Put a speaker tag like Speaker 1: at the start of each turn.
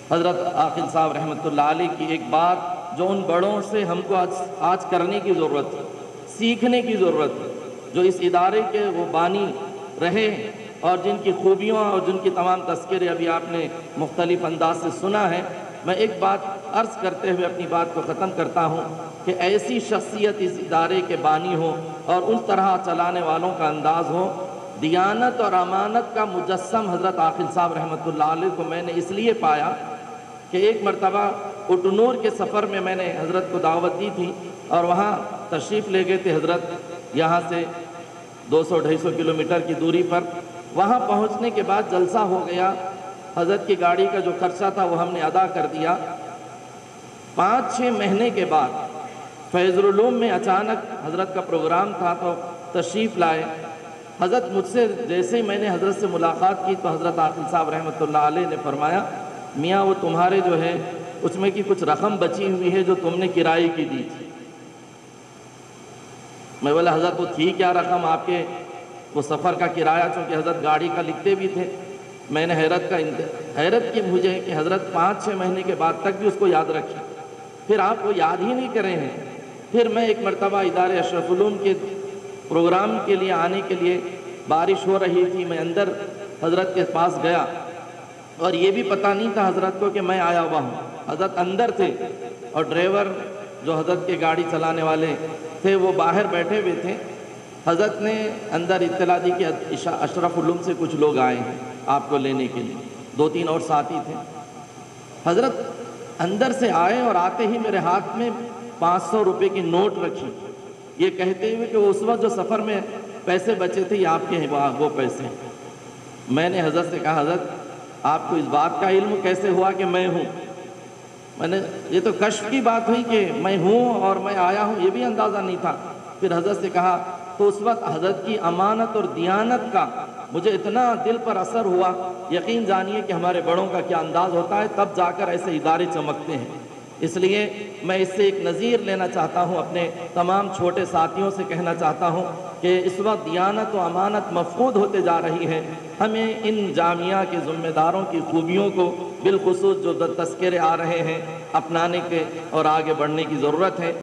Speaker 1: حضرت عاقل صاحب رحمۃ اللہ علیہ کی ایک بات جو ان بڑوں سے ہم کو آج کرنے کی ضرورت ہے، سیکھنے کی ضرورت ہے، جو اس ادارے کے وہ بانی رہے اور جن کی خوبیوں اور جن کی تمام تذکرے ابھی آپ نے مختلف انداز سے سنا ہے، میں ایک بات عرض کرتے ہوئے اپنی بات کو ختم کرتا ہوں کہ ایسی شخصیت اس ادارے کے بانی ہو اور اس طرح چلانے والوں کا انداز ہو۔ دیانت اور امانت کا مجسم حضرت عاقل صاحب رحمۃ اللہ علیہ کو میں نے اس لیے پایا کہ ایک مرتبہ اٹنور کے سفر میں نے حضرت کو دعوت دی تھی اور وہاں تشریف لے گئے تھے حضرت، یہاں سے 200-250 کلومیٹر کی دوری پر۔ وہاں پہنچنے کے بعد جلسہ ہو گیا، حضرت کی گاڑی کا جو خرچہ تھا وہ ہم نے ادا کر دیا۔ 5-6 مہینے کے بعد فیض العلوم میں اچانک حضرت کا پروگرام تھا تو تشریف لائے۔ حضرت مجھ سے جیسے ہی میں نے حضرت سے ملاقات کی تو حضرت عاقل صاحب رحمۃ اللہ علیہ نے فرمایا، میاں وہ تمہارے جو ہے اس میں کی کچھ رقم بچی ہوئی ہے جو تم نے کرائے کی دی تھی۔ میں بولا حضرت وہ تھی کیا رقم آپ کے؟ وہ سفر کا کرایہ، چونکہ حضرت گاڑی کا لکھتے بھی تھے۔ میں نے حیرت کی مجھے کہ حضرت 5-6 مہینے کے بعد تک بھی اس کو یاد رکھی، پھر آپ وہ یاد ہی نہیں کرے ہیں۔ پھر میں ایک مرتبہ ادارے اشرف علوم کے پروگرام کے لیے آنے کے لیے بارش ہو رہی تھی، میں اندر حضرت کے پاس گیا اور یہ بھی پتہ نہیں تھا حضرت کو کہ میں آیا ہوا ہوں۔ حضرت اندر تھے اور ڈرائیور جو حضرت کے گاڑی چلانے والے تھے وہ باہر بیٹھے ہوئے تھے۔ حضرت نے اندر اطلاع دی کہ اشرف علوم سے کچھ لوگ آئے ہیں آپ کو لینے کے لیے، 2-3 اور ساتھی تھے۔ حضرت اندر سے آئے اور آتے ہی میرے ہاتھ میں 500 روپے کی نوٹ رکھی، یہ کہتے ہوئے کہ وہ اس وقت جو سفر میں پیسے بچے تھے یہ آپ کے ہیں وہ پیسے ہیں۔ میں نے حضرت سے کہا حضرت آپ کو اس بات کا علم کیسے ہوا کہ میں ہوں؟ یہ تو کشف کی بات ہوئی کہ میں ہوں اور میں آیا ہوں، یہ بھی اندازہ نہیں تھا۔ پھر حضرت سے کہا تو اس وقت حضرت کی امانت اور دیانت کا مجھے اتنا دل پر اثر ہوا، یقین جانیے کہ ہمارے بڑوں کا کیا انداز ہوتا ہے، تب جا کر ایسے ادارے چمکتے ہیں۔ اس لیے میں اس سے ایک نظیر لینا چاہتا ہوں، اپنے تمام چھوٹے ساتھیوں سے کہنا چاہتا ہوں کہ اس وقت دیانت و امانت مفقود ہوتے جا رہی ہے۔ ہمیں ان جامعہ کے ذمہ داروں کی خوبیوں کو بالخصوص جو تذکرے آ رہے ہیں اپنانے کے اور آگے بڑھنے کی ضرورت ہے۔